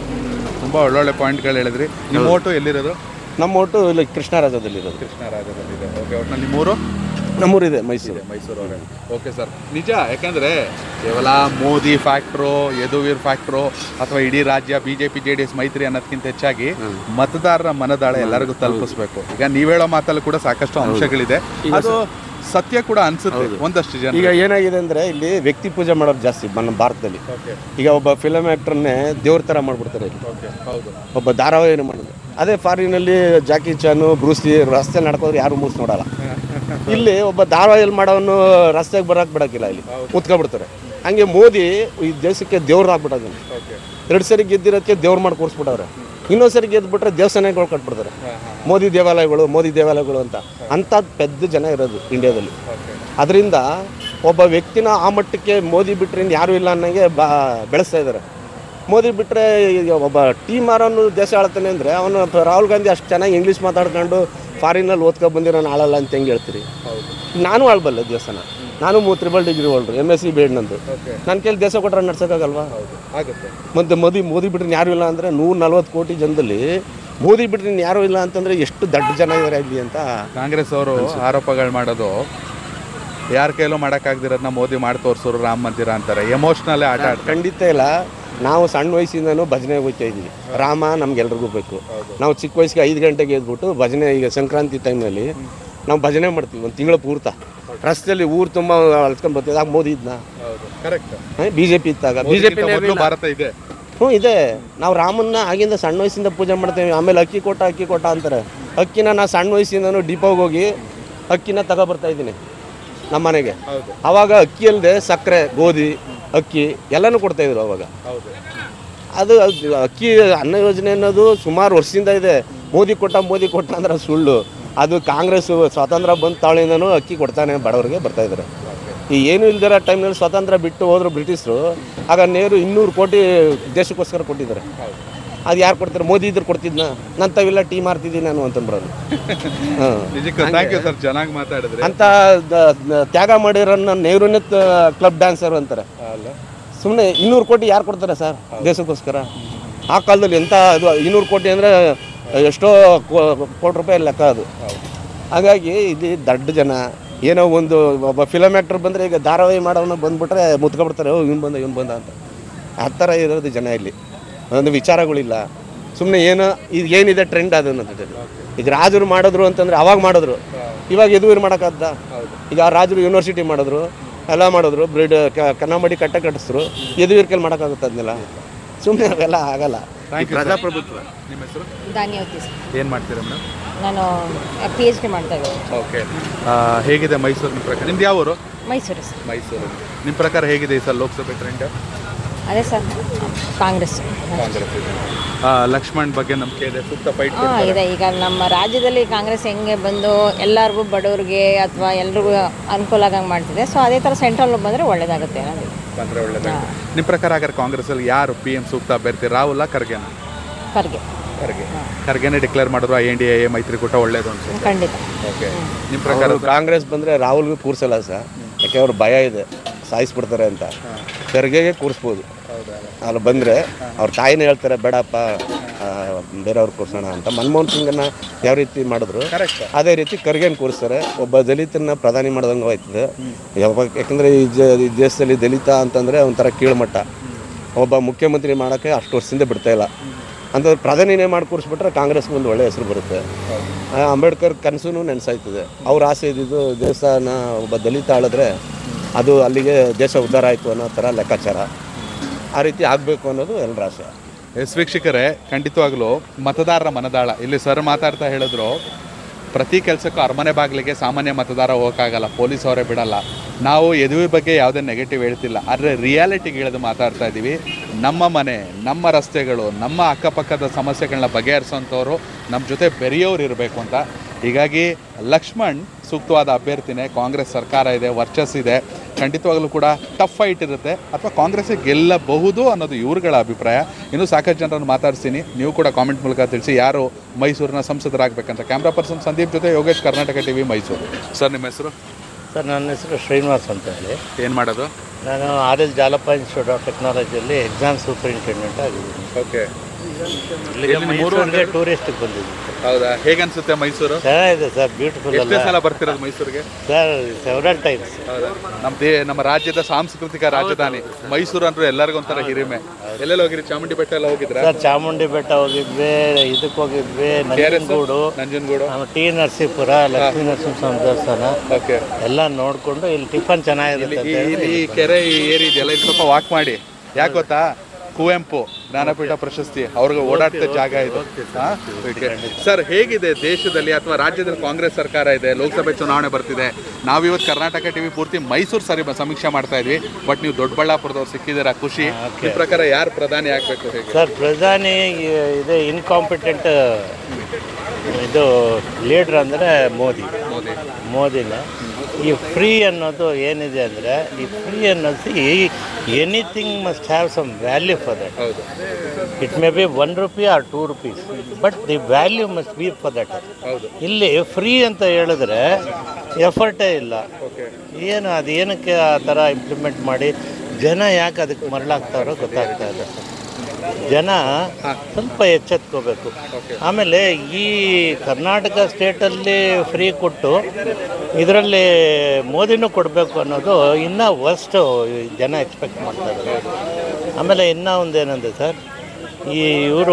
ತುಂಬ ಒಳ್ಳೊಳ್ಳೆ ಪಾಯಿಂಟ್ಗಳು ಹೇಳಿದ್ರಿ. ನಿಮ್ಮ ಓಟು ಎಲ್ಲಿರೋದು? ನಮ್ಮ ಓಟು ಇಲ್ಲಿ ಕೃಷ್ಣರಾಜದಲ್ಲಿರೋದು. ಕೃಷ್ಣರಾಜದಲ್ಲಿದೆ. ಓಕೆ. ಒಟ್ಟು ನಿಮ್ಮೂರು? ನಮ್ಮೂರಿದೆ ಮೈಸೂರು. ಮೈಸೂರವರೇ. Okay sir. ನಿಜ, ಯಾಕಂದರೆ ಕೇವಲ ಮೋದಿ ಫ್ಯಾಕ್ಟ್ರು, ಯದುವೀರ್ ಫ್ಯಾಕ್ಟ್ರು ಅಥವಾ ಇಡೀ ರಾಜ್ಯ B J P J D S ಮೈತ್ರಿ ಅನ್ನೋದಕ್ಕಿಂತ ಹೆಚ್ಚಾಗಿ ಮತದಾರರ ಮನದಾಳ ಎಲ್ಲರಿಗೂ ತಲುಪಿಸ್ಬೇಕು. ಈಗ ನೀವು ಹೇಳೋ ಮಾತಲ್ಲೂ ಕೂಡ ಸಾಕಷ್ಟು ಅಂಶಗಳಿದೆ, ಅದು ಸತ್ಯ ಕೂಡ ಅನ್ಸುತ್ತೆ ಒಂದಷ್ಟು ಜನ. ಈಗ ಏನಾಗಿದೆ ಅಂದರೆ ಇಲ್ಲಿ ವ್ಯಕ್ತಿ ಪೂಜೆ ಮಾಡೋರು ಜಾಸ್ತಿ ನಮ್ಮ ಭಾರತದಲ್ಲಿ. ಈಗ ಒಬ್ಬ ಫಿಲಮ್ ಆ್ಯಕ್ಟ್ರನ್ನೇ ದೇವ್ರ ಥರ ಮಾಡಿಬಿಡ್ತಾರೆ ಇಲ್ಲಿ. ಒಬ್ಬ ಧಾರಾವಾಹಿನ ಮಾಡೋದು. ಅದೇ ಫಾರಿನಲ್ಲಿ ಜಾಕಿ ಚಾನು, ಬ್ರೂಸ್ಲಿ ರಸ್ತೆ ನಡ್ಕೋದ್ರೆ ಯಾರು ಮೂಸ್ ನೋಡಲ್ಲ. ಇಲ್ಲಿ ಒಬ್ಬ ಧಾರಾವಾಹಿಯಲ್ಲಿ ಮಾಡೋನು ರಸ್ತೆಗೆ ಬರೋಕೆ ಬಿಡೋಕ್ಕಿಲ್ಲ, ಇಲ್ಲಿ ಕೂತ್ಕೊಬಿಡ್ತಾರೆ. ಹಂಗೆ ಮೋದಿ ಈ ದೇಶಕ್ಕೆ ದೇವ್ರು ಆಗ್ಬಿಟ್ಟೋದು. ಎರಡು ಸರಿ ಗೆದ್ದಿರೋದಕ್ಕೆ ದೇವ್ರು ಮಾಡಿ ಕೂರಿಸ್ಬಿಟ್ಟವ್ರೆ. ಇನ್ನೊಂದು ಸರಿ ಗೆದ್ದುಬಿಟ್ರೆ ದೇವಸ್ಥಾನಗಳು ಕಟ್ಬಿಡ್ತಾರೆ, ಮೋದಿ ದೇವಾಲಯಗಳು ಮೋದಿ ದೇವಾಲಯಗಳು ಅಂತ. ಅಂಥದ್ದು ಪೆದ್ದ ಜನ ಇರೋದು ಇಂಡಿಯಾದಲ್ಲಿ. ಅದರಿಂದ ಒಬ್ಬ ವ್ಯಕ್ತಿನ ಆ ಮಟ್ಟಕ್ಕೆ ಮೋದಿ ಬಿಟ್ಟರೆ ಯಾರೂ ಇಲ್ಲ ಅನ್ನಂಗೆ ಬಾ ಬೆಳೆಸ್ತಾ ಇದ್ದಾರೆ. ಮೋದಿ ಬಿಟ್ಟರೆ ಈಗ ಒಬ್ಬ ಟೀಮ್ ಮಾರೋನು ದೇಶ ಆಳ್ತಾನೆ ಅಂದರೆ ಅವನು ರಾಹುಲ್ ಗಾಂಧಿ ಅಷ್ಟು ಚೆನ್ನಾಗಿ ಇಂಗ್ಲೀಷ್ ಮಾತಾಡ್ಕೊಂಡು ಫಾರಿನಲ್ಲಿ ಓದ್ಕೊಂಡು ಬಂದಿರೋ ನಾನು ಆಳಲ್ಲ ಅಂತ ಹೆಂಗೆ ಹೇಳ್ತೀರಿ? ನಾನು ಆಳ್ಬಲ್ಲೆ ದೇಶನ. ನಾನು ಮೂ triple degree holder, M S C BEd ನಂದು. ನನ್ನ ಕೈಲಿ ದೇಶ ಕೊಟ್ಟರೆ ನಡ್ಸೋಕ್ಕಾಗಲ್ವಾ? ಮತ್ತು ಮೋದಿ ಮೋದಿ ಬಿಟ್ರೆ ಯಾರೂ ಇಲ್ಲ ಅಂದರೆ ನೂರ ನಲ್ವತ್ತು ಕೋಟಿ ಜನದಲ್ಲಿ ಮೋದಿ ಬಿಟ್ರೆ ಯಾರೂ ಇಲ್ಲ ಅಂತಂದರೆ ಎಷ್ಟು ದೊಡ್ಡ ಜನ ಇದ್ದಾರೆ ಇಲ್ಲಿ ಅಂತ ಕಾಂಗ್ರೆಸ್ ಅವರು ಆರೋಪಗಳು ಮಾಡೋದು. ಯಾರ ಕೈಲೂ ಮಾಡೋಕ್ಕಾಗ್ದಿರೋದನ್ನ ಮೋದಿ ಮಾಡಿ ತೋರಿಸೋರು ರಾಮ ಮಂದಿರ ಅಂತಾರೆ. ಎಮೋಷ್ನಲ್ಲೇ ಆಟ ಆಡ ಖಂಡಿತ ಇಲ್ಲ. ನಾವು ಸಣ್ಣ ವಯಸ್ಸಿಂದನೂ ಭಜನೆಗೆ ಹೋಗ್ತಾ ಇದ್ದೀವಿ. ರಾಮ ನಮ್ಗೆಲ್ರಿಗೂ ಬೇಕು. ನಾವು ಚಿಕ್ಕ ವಯಸ್ಸಿಗೆ ಐದು ಗಂಟೆಗೆ ಎದ್ಬಿಟ್ಟು ಭಜನೆ, ಈಗ ಸಂಕ್ರಾಂತಿ ಟೈಮ್ನಲ್ಲಿ ನಾವು ಭಜನೆ ಮಾಡ್ತೀವಿ ಒಂದು ತಿಂಗಳ ಪೂರ್ತ. ರಸ್ತೆಯಲ್ಲಿ ಊರು ತುಂಬ ಅಳ್ಸ್ಕೊಂಡು ಬರ್ತೀವಿ. ಆಗ ಮೋದಿ ಇದ್ನ? ಬಿ ಜೆ ಪಿ ಇದ್ದಾಗ ಬಿ ಜೆ ಪಿ ಭಾರತ ಇದೆ. ಹ್ಞೂ ಇದೆ. ನಾವು ರಾಮನ್ನ ಆಗಿಂದ ಸಣ್ಣ ವಯಸ್ಸಿಂದ ಪೂಜೆ ಮಾಡ್ತೇವೆ. ಆಮೇಲೆ ಅಕ್ಕಿ ಕೊಟ್ಟ ಅಕ್ಕಿ ಕೊಟ್ಟ ಅಂತಾರೆ. ಅಕ್ಕಿನ ನಾನು ಸಣ್ಣ ವಯಸ್ಸಿಂದನೂ ಡಿಪೋಗೆ ಹೋಗಿ ಅಕ್ಕಿನ ತಗೊಬರ್ತಾ ಇದ್ದೀನಿ ನಮ್ಮ ಮನೆಗೆ. ಆವಾಗ ಅಕ್ಕಿ ಅಲ್ಲದೆ ಸಕ್ಕರೆ, ಗೋಧಿ, ಅಕ್ಕಿ ಎಲ್ಲನೂ ಕೊಡ್ತಾಯಿದ್ರು ಅವಾಗ. ಅದು ಅಕ್ಕಿ ಅನ್ನ ಯೋಜನೆ ಅನ್ನೋದು ಸುಮಾರು ವರ್ಷದಿಂದ ಇದೆ. ಮೋದಿ ಕೊಟ್ಟ ಮೋದಿ ಕೊಟ್ಟ ಅಂದ್ರೆ ಸುಳ್ಳು. ಅದು ಕಾಂಗ್ರೆಸ್ ಸ್ವಾತಂತ್ರ್ಯ ಬಂದ ತಾಳಿಂದನೂ ಅಕ್ಕಿ ಕೊಡ್ತಾನೆ ಬಡವರಿಗೆ ಬರ್ತಾಯಿದ್ದಾರೆ. ಈ ಏನು ಇಲ್ದಿರೋ ಟೈಮ್ನಲ್ಲಿ ಸ್ವಾತಂತ್ರ್ಯ ಬಿಟ್ಟು ಹೋದ್ರು ಬ್ರಿಟಿಷರು. ಆಗ ನೆಹರು ಇನ್ನೂರು ಕೋಟಿ ದೇಶಕ್ಕೋಸ್ಕರ ಕೊಟ್ಟಿದ್ದಾರೆ. ಅದು ಯಾರು ಕೊಡ್ತಾರೆ? ಮೋದಿ ಇದ್ರು ಕೊಡ್ತಿದ್ನ? ನನ್ನ ತಾವೆಲ್ಲ ಟೀ ಮಾರ್ತಿದ್ದೀನಿ ನಾನು ಅಂತಂದ್ಬಿಡೋದು. ಹಾಂ, ಚೆನ್ನಾಗಿ ಮಾತಾಡಿದ್ರೆ ಅಂತ ತ್ಯಾಗ ಮಾಡಿರೋನ್ನ ನೆಹರುನೇ ಕ್ಲಬ್ ಡ್ಯಾನ್ಸರ್ ಅಂತಾರೆ. ಸುಮ್ಮನೆ ಇನ್ನೂರು ಕೋಟಿ ಯಾರು ಕೊಡ್ತಾರೆ ಸರ್ ದೇಶಕ್ಕೋಸ್ಕರ? ಆ ಕಾಲದಲ್ಲಿ ಎಂಥ ಅದು ಇನ್ನೂರು ಕೋಟಿ ಅಂದರೆ ಎಷ್ಟೋ ಕೋಟಿ ರೂಪಾಯಿ ಲೆಕ್ಕ ಅದು. ಹಾಗಾಗಿ ಇಲ್ಲಿ ದೊಡ್ಡ ಜನ ಏನೋ ಒಂದು ಒಬ್ಬ ಫಿಲಮ್ ಆ್ಯಕ್ಟರ್ ಬಂದರೆ, ಈಗ ಧಾರಾವಾಹಿ ಮಾಡೋನು ಬಂದುಬಿಟ್ರೆ ಮುತ್ಕೊಬಿಡ್ತಾರೆ, ಓ ಇವ್ನು ಬಂದ ಇವ್ನು ಬಂದ ಅಂತ. ಆ ಥರ ಇರೋದು ಜನ ಇಲ್ಲಿ. ಒಂದು ವಿಚಾರಗಳಿಲ್ಲ. ಸುಮ್ಮನೆ ಏನೋ ಇದು ಏನಿದೆ ಟ್ರೆಂಡ್ ಅದು ಅನ್ನೋದು. ಈಗ ರಾಜರು ಮಾಡಿದ್ರು ಅಂತಂದರೆ ಅವಾಗ ಮಾಡಿದ್ರು, ಇವಾಗ ಯದುವೀರ್ ಮಾಡೋಕ್ಕಾಗ್ದ? ಈಗ ರಾಜರು ಯೂನಿವರ್ಸಿಟಿ ಮಾಡಿದ್ರು, ಎಲ್ಲ ಮಾಡಿದ್ರು, ಬ್ರಿಡ್ ಕನ್ನಂಬಡಿ ಕಟ್ಟೆ ಕಟ್ಟಿಸಿದ್ರು. ಯದುವೀರ್ ಕೈಲಿ ಮಾಡೋಕ್ಕಾಗುತ್ತೆ ಅದನ್ನೆಲ್ಲ? ಸುಮ್ಮನೆ ಅವೆಲ್ಲ ಆಗಲ್ಲ. ಪ್ರಜಾಪ್ರಭುತ್ವ. ನಿಮ್ಮ ಹೆಸರು? ದಾನಿಯವತಿ. ಏನು ಮಾಡ್ತೀರಾ ಮೇಡಮ್? ನಾನು ಪಿ ಎಚ್ ಡಿ ಮಾಡ್ತಾ ಇದ್ದೀನಿ. ಓಕೆ. ಹೇಗಿದೆ ಮೈಸೂರು ನಿಮ್ಮ ಪ್ರಕಾರ? ನಿಮ್ದು ಯಾವ ಊರು? ಮೈಸೂರು ಸರ್. ಮೈಸೂರು. ನಿಮ್ಮ ಪ್ರಕಾರ ಹೇಗಿದೆ ಈ ಸಲ ಲೋಕಸಭೆ ಟ್ರೆಂಡ್? ಅದೇ ಸರ್, ಕಾಂಗ್ರೆಸ್. ಕಾಂಗ್ರೆಸ್ ಇದೆ. ಲಕ್ಷ್ಮಣ್ ಬಗ್ಗೆ ನಂಬಿಕೆ ಇದೆ, ಸೂಕ್ತ ಫೈಟ್ ಹಾಂ ಇದೆ. ಈಗ ನಮ್ಮ ರಾಜ್ಯದಲ್ಲಿ ಕಾಂಗ್ರೆಸ್ ಹೆಂಗೆ ಬಂದು ಎಲ್ಲರಿಗೂ ಬಡವ್ರಿಗೆ ಅಥವಾ ಎಲ್ರಿಗೂ ಅನುಕೂಲ ಆಗಂಗೆ ಮಾಡ್ತಿದೆ. ಸೊ ಅದೇ ಥರ ಸೆಂಟ್ರಲ್ ಬಂದರೆ ಒಳ್ಳೇದಾಗುತ್ತೆ ಅನ್ನೋದು. ಬಂದರೆ ಒಳ್ಳೇದಾಗುತ್ತೆ. ನಿಮ್ಮ ಪ್ರಕಾರ ಹಾಗಾದ್ರೆ ಕಾಂಗ್ರೆಸ್ಸಲ್ಲಿ ಯಾರು ಪಿ ಎಂ ಸೂಕ್ತ ಅಭ್ಯರ್ಥಿ? ರಾಹುಲ ಖರ್ಗೆನ? ಖರ್ಗೆ. ಖರ್ಗೆ ಖರ್ಗೆನೇ ಡಿಕ್ಲೇರ್ ಮಾಡಿದ್ರು ಎನ್ ಡಿ ಎ ಮೈತ್ರಿಕೂಟ ಒಳ್ಳೇದು ಅನ್ಸುತ್ತೆ. ಖಂಡಿತ. ಓಕೆ. ನಿಮ್ಮ ಪ್ರಕಾರ ಕಾಂಗ್ರೆಸ್ ಬಂದರೆ ರಾಹುಲ್ಗೆ ಕೂರಿಸಲ್ಲ ಸರ್, ಯಾಕೆ ಅವ್ರ ಭಯ ಇದೆ ಸಾಯಿಸ್ಬಿಡ್ತಾರೆ ಅಂತ. ಖರ್ಗೆಗೆ ಕೂರಿಸ್ಬೋದು. ಅಲ್ಲಿ ಬಂದರೆ ಅವ್ರ ತಾಯಿನೇ ಹೇಳ್ತಾರೆ ಬೇಡಪ್ಪ ಬೇರೆಯವ್ರು ಕೂರಿಸೋಣ ಅಂತ. ಮನಮೋಹನ್ ಸಿಂಗನ್ನು ಯಾವ ರೀತಿ ಮಾಡಿದ್ರು ಅದೇ ರೀತಿ ಖರ್ಗೆನ ಕೂರಿಸ್ತಾರೆ. ಒಬ್ಬ ದಲಿತನ ಪ್ರಧಾನಿ ಮಾಡ್ದಂಗೆ ಹೋಯ್ತದೆ. ಯಾಕಂದರೆ ಈ ಜ ಈ ದೇಶದಲ್ಲಿ ದಲಿತ ಅಂತಂದರೆ ಒಂಥರ ಕೀಳುಮಟ್ಟ. ಒಬ್ಬ ಮುಖ್ಯಮಂತ್ರಿ ಮಾಡೋಕ್ಕೆ ಅಷ್ಟು ವರ್ಷದಿಂದ ಬಿಡ್ತಾಯಿಲ್ಲ ಅಂತ ಪ್ರಧಾನಿನೇ ಮಾಡಿ ಕೂರಿಸ್ಬಿಟ್ರೆ ಕಾಂಗ್ರೆಸ್ಗೆ ಒಂದು ಒಳ್ಳೆಯ ಹೆಸರು ಬರುತ್ತೆ. ಅಂಬೇಡ್ಕರ್ ಕನಸೂ ನೆನೆಸಾಯ್ತದೆ. ಅವ್ರ ಆಸೆ ಇದ್ದಿದ್ದು ದೇಶನ ಒಬ್ಬ ದಲಿತ ಆಳಿದ್ರೆ ಅದು ಅಲ್ಲಿಗೆ ದೇಶ ಉದ್ಧಾರ ಆಯಿತು ಅನ್ನೋ ಥರ ಲೆಕ್ಕಾಚಾರ. ಆ ರೀತಿ ಆಗಬೇಕು ಅನ್ನೋದು ಎಲ್ಲರ ಆಸೆ. ಎಸ್ ವೀಕ್ಷಕರೇ, ಖಂಡಿತವಾಗಲೂ ಮತದಾರರ ಮನದಾಳ ಇಲ್ಲಿ ಸರ್ ಮಾತಾಡ್ತಾ ಹೇಳಿದ್ರು. ಪ್ರತಿ ಕೆಲಸಕ್ಕೂ ಅರಮನೆ ಬಾಗಿಲಿಗೆ ಸಾಮಾನ್ಯ ಮತದಾರ ಹೋಗೋಕ್ಕಾಗಲ್ಲ, ಪೊಲೀಸ್ ಅವರೇ ಬಿಡಲ್ಲ. ನಾವು ಯದುವೆ ಬಗ್ಗೆ ಯಾವುದೇ ನೆಗೆಟಿವ್ ಹೇಳ್ತಿಲ್ಲ, ಆದರೆ ರಿಯಾಲಿಟಿಗೆ ಇಳಿದು ಮಾತಾಡ್ತಾ ಇದ್ದೀವಿ. ನಮ್ಮ ಮನೆ, ನಮ್ಮ ರಸ್ತೆಗಳು, ನಮ್ಮ ಅಕ್ಕಪಕ್ಕದ ಸಮಸ್ಯೆಗಳನ್ನ ಬಗೆಹರಿಸೋಂಥವ್ರು ನಮ್ಮ ಜೊತೆ ಬೆರೆಯೋರು ಇರಬೇಕು ಅಂತ. ಹೀಗಾಗಿ ಲಕ್ಷ್ಮಣ್ ಸೂಕ್ತವಾದ ಅಭ್ಯರ್ಥಿನೇ. ಕಾಂಗ್ರೆಸ್ ಸರ್ಕಾರ ಇದೆ, ವರ್ಚಸ್ಸಿದೆ, ಖಂಡಿತವಾಗಲೂ ಕೂಡ ಟಫ್ ಫೈಟ್ ಇರುತ್ತೆ, ಅಥವಾ ಕಾಂಗ್ರೆಸ್ಸೇ ಗೆಲ್ಲಬಹುದು ಅನ್ನೋದು ಇವ್ರುಗಳ ಅಭಿಪ್ರಾಯ. ಇನ್ನೂ ಸಾಕಷ್ಟು ಜನರನ್ನು ಮಾತಾಡ್ತೀನಿ, ನೀವು ಕೂಡ ಕಾಮೆಂಟ್ ಮೂಲಕ ತಿಳಿಸಿ ಯಾರು ಮೈಸೂರಿನ ಸಂಸದರಾಗಬೇಕಂತ. ಕ್ಯಾಮ್ರಾ ಪರ್ಸನ್ ಸಂದೀಪ್ ಜೊತೆ ಯೋಗೇಶ್, ಕರ್ನಾಟಕ ಟಿವಿ, ಮೈಸೂರು. ಸರ್, ನಿಮ್ಮ ಹೆಸರು? ಸರ್, ನನ್ನ ಹೆಸರು ಶ್ರೀನಿವಾಸ್ ಅಂತ ಹೇಳಿ. ಏನು ಮಾಡೋದು? ನಾನು R L Jalappa institute of ಟೆಕ್ನಾಲಜಿಯಲ್ಲಿ ಎಕ್ಸಾಮ್ ಸೂಪರಿಂಟೆಂಡೆಂಟ್ ಆಗಿದ್ದೀನಿ. ಓಕೆ. ಇಲ್ಲಿಗೆ ಮೈಸೂರಿಗೆ ಟೂರಿಸ್ಟಿಗೆ ಬಂದಿದ್ದೀನಿ. ಹೌದಾ? ಹೇಗನ್ಸುತ್ತೆ ಮೈಸೂರು? ಚೆನ್ನಾಗಿದೆ ಸರ್, ಬ್ಯೂಟಿಫುಲ್. ಎಷ್ಟು ಸಲ ಬರ್ತಿರೋದು ಮೈಸೂರಿಗೆ? Sir, several times. ಹೌದಾ? ನಮ್ಮ ದೇ ನಮ್ಮ ರಾಜ್ಯದ ಸಾಂಸ್ಕೃತಿಕ ರಾಜಧಾನಿ ಮೈಸೂರು ಅಂದ್ರೆ ಎಲ್ಲರಿಗೂ ಒಂಥರ ಹಿರಿಮೆ. ಎಲ್ಲೆಲ್ಲ ಹೋಗಿರಿ? ಚಾಮುಂಡಿ ಬೆಟ್ಟ ಎಲ್ಲ ಹೋಗಿದ್ರ? ಸರ್, ಚಾಮುಂಡಿ ಬೆಟ್ಟ ಹೋಗಿದ್ವಿ, ಇದಕ್ಕೆ ಹೋಗಿದ್ವಿ, ನಂಜನಗೂಡು, ನಂಜನಗೂಡು, ಟಿ ನರಸೀಪುರ, ಲಕ್ಷ್ಮೀ ನರಸಿಂಹ ದೇವಸ್ಥಾನ ಓಕೆ ಎಲ್ಲ ನೋಡಿಕೊಂಡು ಇಲ್ಲಿ ಟಿಫನ್ ಚೆನ್ನಾಗಿರುತ್ತೆ. ಈ ಕೆರೆ ಈ ಏರಿ ಇದೆಲ್ಲ ಇಲ್ಲಿ ಸ್ವಲ್ಪ ವಾಕ್ ಮಾಡಿ. ಯಾಕೆ ಗೊತ್ತಾ? ಕುವೆಂಪು ಜ್ಞಾನಪೀಠ ಪ್ರಶಸ್ತಿ ಅವ್ರಿಗೆ ಓಡಾಡ್ತ ಜಾಗ ಇದು. ಸರ್, ಹೇಗಿದೆ ದೇಶದಲ್ಲಿ ಅಥವಾ ರಾಜ್ಯದಲ್ಲಿ ಕಾಂಗ್ರೆಸ್ ಸರ್ಕಾರ ಇದೆ, ಲೋಕಸಭೆ ಚುನಾವಣೆ ಬರ್ತಿದೆ, ನಾವಿವತ್ತು ಕರ್ನಾಟಕ ಟಿವಿ ಪೂರ್ತಿ ಮೈಸೂರು ಸರಿ ಸಮೀಕ್ಷೆ ಮಾಡ್ತಾ ಇದ್ವಿ, ಬಟ್ ನೀವು ದೊಡ್ಡಬಳ್ಳಾಪುರದವ್ರು ಸಿಕ್ಕಿದ್ದೀರಾ, ಖುಷಿ. ಈ ಪ್ರಕಾರ ಯಾರು ಪ್ರಧಾನಿ ಆಗಬೇಕು? ಹೇಗೆ ಸರ್, ಪ್ರಧಾನಿ ಇದೆ ಇನ್ಕಾಂಪಿಟೆಂಟ್ ಇದು ಲೀಡ್ರ್ ಅಂದರೆ ಮೋದಿ. ಮೋದಿ ಮೋದಿನ ಈ ಫ್ರೀ ಅನ್ನೋದು ಏನಿದೆ ಅಂದರೆ, ಈ ಫ್ರೀ ಅನ್ನೋದು anything must have some value for that. ಹೌದು. It may be one rupee or two rupees, but the value must be for that. ಇಲ್ಲಿ ಫ್ರೀ ಅಂತ ಹೇಳಿದ್ರೆ ಎಫರ್ಟೇ ಇಲ್ಲ. ಏನು ಅದು ಏನಕ್ಕೆ ಆ ಥರ ಇಂಪ್ಲಿಮೆಂಟ್ ಮಾಡಿ ಜನ ಯಾಕೆ ಅದಕ್ಕೆ ಮರಳಾಗ್ತಾರೋ ಗೊತ್ತಾಗ್ತಾ ಇಲ್ಲ. ಜನ ಸ್ವಲ್ಪ ಎಚ್ಚೆತ್ಕೋಬೇಕು. ಆಮೇಲೆ ಈ ಕರ್ನಾಟಕ ಸ್ಟೇಟಲ್ಲಿ ಫ್ರೀ ಕೊಟ್ಟು ಇದರಲ್ಲಿ ಮೋದಿನೂ ಕೊಡಬೇಕು ಅನ್ನೋದು ಇನ್ನೂ ವರ್ಸ್ಟು ಜನ ಎಕ್ಸ್ಪೆಕ್ಟ್ ಮಾಡ್ತಾರೆ. ಆಮೇಲೆ ಇನ್ನೂ ಒಂದೇನಂದರೆ ಸರ್, ಈ ಇವರು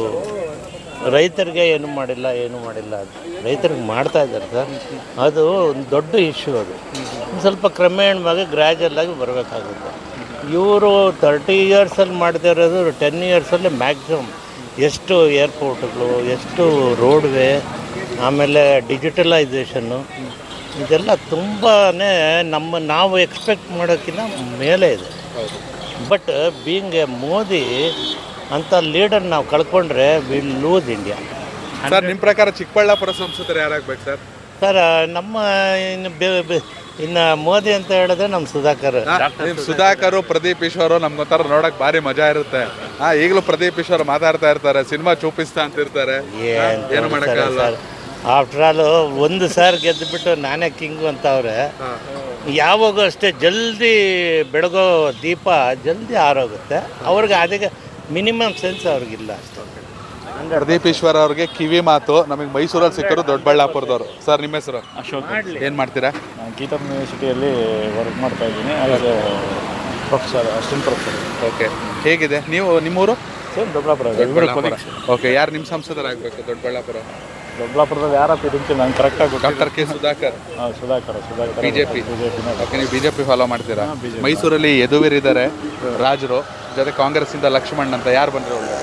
ರೈತರಿಗೆ ಏನು ಮಾಡಿಲ್ಲ ಏನು ಮಾಡಿಲ್ಲ ಅದು ರೈತರಿಗೆ ಮಾಡ್ತಾ ಇದ್ದಾರೆ ಸರ್. ಅದು ಒಂದು ದೊಡ್ಡ ಇಶ್ಯೂ. ಅದು ಸ್ವಲ್ಪ ಕ್ರಮೇಣವಾಗಿ ಗ್ರ್ಯಾಜುವಲ್ಲಾಗಿ ಬರಬೇಕಾಗುತ್ತೆ. ಇವರು ತರ್ಟಿ ಇಯರ್ಸಲ್ಲಿ ಮಾಡದೇ ಇರೋದು ಟೆನ್ ಇಯರ್ಸಲ್ಲಿ ಮ್ಯಾಕ್ಸಿಮಮ್ ಎಷ್ಟು ಏರ್ಪೋರ್ಟ್ಗಳು, ಎಷ್ಟು ರೋಡ್ವೇ, ಆಮೇಲೆ ಡಿಜಿಟಲೈಸೇಷನ್ನು, ಇದೆಲ್ಲ ತುಂಬಾ ನಮ್ಮ ನಾವು ಎಕ್ಸ್ಪೆಕ್ಟ್ ಮಾಡೋಕ್ಕಿಂತ ಮೇಲೆ ಇದೆ. ಬಟ್ ಬೀಯಿಂಗ್ ಎ ಮೋದಿ ಅಂತ ಲೀಡರ್ ನಾವು ಕಳ್ಕೊಂಡ್ರೆ ವಿಲ್ ಲೂಸ್ ಇಂಡಿಯಾ. ಸರ್, ನಿಮ್ಮ ಪ್ರಕಾರ ಚಿಕ್ಕಬಳ್ಳಾಪುರ ಸಂಸದರು ಯಾರಾಗಬೇಕು ಸರ್? ಸರ್, ನಮ್ಮ ಇನ್ನು ಇನ್ನು ಮೋದಿ ಅಂತ ಹೇಳಿದ್ರೆ ನಮ್ಮ ಸುಧಾಕರ್. ಸುಧಾಕರ್, ಪ್ರದೀಪ್ ಈಶ್ವರು ನಮ್ಗೊಂಥರ ನೋಡಕ್ ಭಾರಿ ಮಜಾ ಇರುತ್ತೆ. ಹಾ, ಈಗಲೂ ಪ್ರದೀಪ್ ಈಶ್ವರ್ ಮಾತಾಡ್ತಾ ಇರ್ತಾರೆ, ಸಿನಿಮಾ ಚೂಪಿಸ್ತಾ ಅಂತಿರ್ತಾರೆ. ಏನು ಮಾಡಕ್ಕಾಗಲ್ಲ. ಆಫ್ಟರ್ ಆಲ್ ಒಂದು ಸಾರ್ ಗೆದ್ದುಬಿಟ್ಟು ನಾನೇ ಕಿಂಗು ಅಂತ ಅವ್ರೆ. ಯಾವಾಗೂ ಅಷ್ಟೇ ಜಲ್ದಿ ಬೆಳಗೋ ದೀಪ ಜಲ್ದಿ ಆರೋಗುತ್ತೆ. ಅವ್ರಿಗೆ ಅದಕ್ಕೆ ಮಿನಿಮಮ್ ಸೆನ್ಸ್ ಅವ್ರಿಗಿಲ್ಲ ಅಷ್ಟೇ. ಪ್ರದೀಪ್ ಈಶ್ವರ್ ಅವ್ರಿಗೆ ಕಿವಿ ಮಾತು. ನಮಗೆ ಮೈಸೂರಲ್ಲಿ ಸಿಕ್ಕರು ದೊಡ್ಡಬಳ್ಳಾಪುರದವರು. ಸರ್, ನಿಮ್ಮ ಹೆಸರು? ಅಶೋಕ್. ಏನು ಮಾಡ್ತೀರಾ? ನಾನು ಗೀತಾ ಯೂನಿವರ್ಸಿಟಿಯಲ್ಲಿ ವರ್ಕ್ ಮಾಡ್ತಾ ಇದ್ದೀನಿ as a professor, assistant professor. Okay. ಹೇಗಿದೆ? ನೀವು ನಿಮ್ಮೂರು? ಸೇಮ್ ದೊಡ್ಡಬಳ್ಳಾಪುರ. ಓಕೆ. ಯಾರು ನಿಮ್ಮ ಸಂಸದರಾಗಬೇಕು ದೊಡ್ಡಬಳ್ಳಾಪುರ? ದೊಡ್ಡಬಳ್ಳಾಪುರದಲ್ಲಿ ಯಾರ ಇದಕ್ಕೆ ನಾನು ಕರೆಕ್ಟಾಗಿ ಡಾಕ್ಟರ್ ಕೆ ಸುಧಾಕರ್. ಹಾಂ, ಸುಧಾಕರ್. ಸುಧಾಕರ್ ಬಿಜೆಪಿ. ಓಕೆ, ನೀವು ಬಿಜೆಪಿ ಫಾಲೋ ಮಾಡ್ತೀರಾ? ಮೈಸೂರಲ್ಲಿ ಯದುವೀರಿದ್ದಾರೆ ರಾಜರು, ಜೊತೆ ಕಾಂಗ್ರೆಸ್ಸಿಂದ ಲಕ್ಷ್ಮಣ್ ಅಂತ. ಯಾರು ಬಂದರೆ ಒಳ್ಳೆ?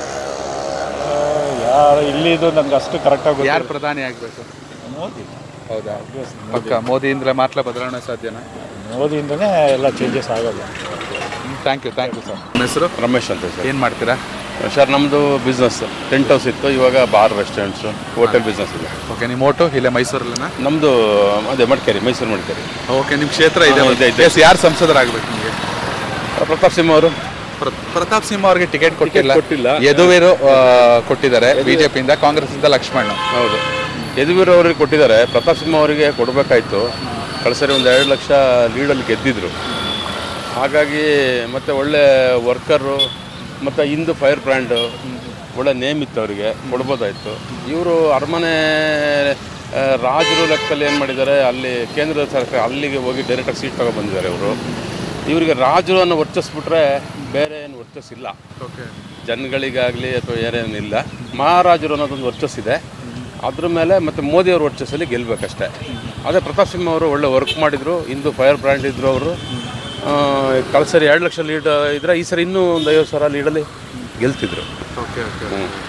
ಯಾರು ಇಲ್ಲಿದು ನನಗೆ ಅಷ್ಟು ಕರೆಕ್ಟಾಗಿ ಯಾರು ಪ್ರಧಾನಿ ಆಗಬೇಕು? ಮೋದಿ. ಹೌದಾ? ಪಕ್ಕ ಮೋದಿಯಿಂದಲೇ ಮಾತ್ರ ಬದಲಾವಣೆ ಸಾಧ್ಯನಾ? ಮೋದಿಯಿಂದನೇ ಎಲ್ಲ ಚೇಂಜಸ್ ಆಗೋದು. Thank you thank you sir. ನಿಮ್ಮ ಹೆಸರು? ರಮೇಶ್ ಅಂತ ಸರ್. ಏನು ಮಾಡ್ತೀರಾ? ಸರ್, ನಮ್ಮದು ಬಿಸ್ನೆಸ್ ಟೆಂಟ್ ಹೌಸ್ ಇತ್ತು, ಇವಾಗ ಬಾರ್ ರೆಸ್ಟೋರೆಂಟ್ಸು ಹೋಟೆಲ್ ಬಿಸ್ನೆಸ್ ಇದೆ. ಓಕೆ. ನಿಮ್ಮ ಓಟು ಇಲ್ಲೇ ಮೈಸೂರಲ್ಲ? ನಮ್ಮದು ಅದೇ ಮಡಿಕೇರಿ, ಮೈಸೂರು ಮಡಿಕೇರಿ. ಓಕೆ. ನಿಮ್ಮ ಕ್ಷೇತ್ರ ಇದೆ? ಯಾರು ಸಂಸದರಾಗಬೇಕು ನಿಮಗೆ? ಪ್ರತಾಪ್ ಸಿಂಹ ಅವರು. ಪ್ರತಾಪ್ ಸಿಂಹ ಅವ್ರಿಗೆ ಟಿಕೆಟ್ ಕೊಟ್ಟಿಲ್ಲ. ಕೊಟ್ಟಿಲ್ಲ. ಯದುವೀರು ಕೊಟ್ಟಿದ್ದಾರೆ ಬಿಜೆಪಿಯಿಂದ, ಕಾಂಗ್ರೆಸ್ಸಿಂದ ಲಕ್ಷ್ಮಣ್. ಹೌದು, ಯದುವೀರು ಅವರಿಗೆ ಕೊಟ್ಟಿದ್ದಾರೆ. ಪ್ರತಾಪ್ ಸಿಂಹ ಅವರಿಗೆ ಕೊಡಬೇಕಾಯ್ತು. ಕಳೆದ ಸರಿ ಒಂದು ಎರಡು ಲಕ್ಷ ಲೀಡಲ್ಲಿ ಗೆದ್ದಿದ್ರು. ಹಾಗಾಗಿ ಮತ್ತು ಒಳ್ಳೆ ವರ್ಕರು ಮತ್ತು ಹಿಂದೂ ಫೈರ್ ಬ್ರ್ಯಾಂಡು ಒಳ್ಳೆ ನೇಮ್ ಇತ್ತು, ಅವರಿಗೆ ಕೊಡ್ಬೋದಾಯಿತು. ಇವರು ಅರಮನೆ ರಾಜರು ಲೆಕ್ಕದಲ್ಲಿ ಏನು ಮಾಡಿದ್ದಾರೆ, ಅಲ್ಲಿ ಕೇಂದ್ರ ಸರ್ಕಾರ ಅಲ್ಲಿಗೆ ಹೋಗಿ ಡೈರೆಕ್ಟಾಗಿ ಸೀಟ್ ತಗೊಂಡು ಬಂದಿದ್ದಾರೆ ಇವರು. ಇವರಿಗೆ ರಾಜರು ಅನ್ನೋ ವರ್ಚಸ್ಬಿಟ್ರೆ ಬೇರೆ ಏನು ವರ್ಚಸ್ಸಿಲ್ಲ ಜನಗಳಿಗಾಗಲಿ ಅಥವಾ ಏನೇನಿಲ್ಲ. ಮಹಾರಾಜರು ಅನ್ನೋದೊಂದು ವರ್ಚಸ್ಸಿದೆ, ಅದ್ರ ಮೇಲೆ ಮತ್ತು ಮೋದಿಯವ್ರ ವರ್ಚಸ್ಸಲ್ಲಿ ಗೆಲ್ಲಬೇಕಷ್ಟೇ. ಅದೇ ಪ್ರತಾಪ್ ಸಿಂಹ ಅವರು ಒಳ್ಳೆ ವರ್ಕ್ ಮಾಡಿದರು, ಹಿಂದೂ ಫೈರ್ ಬ್ರ್ಯಾಂಡ್ ಇದ್ದರು ಅವರು. ಕಳೆದ ಸರಿ ಎರಡು ಲಕ್ಷ ಲೀಡ್ ಇದ್ದರೆ ಈ ಸರಿ ಇನ್ನೂ ಒಂದು ಐವತ್ತು ಸಾವಿರ ಲೀಡಲ್ಲಿ ಗೆಲ್ತಿದ್ರು. Okay okay.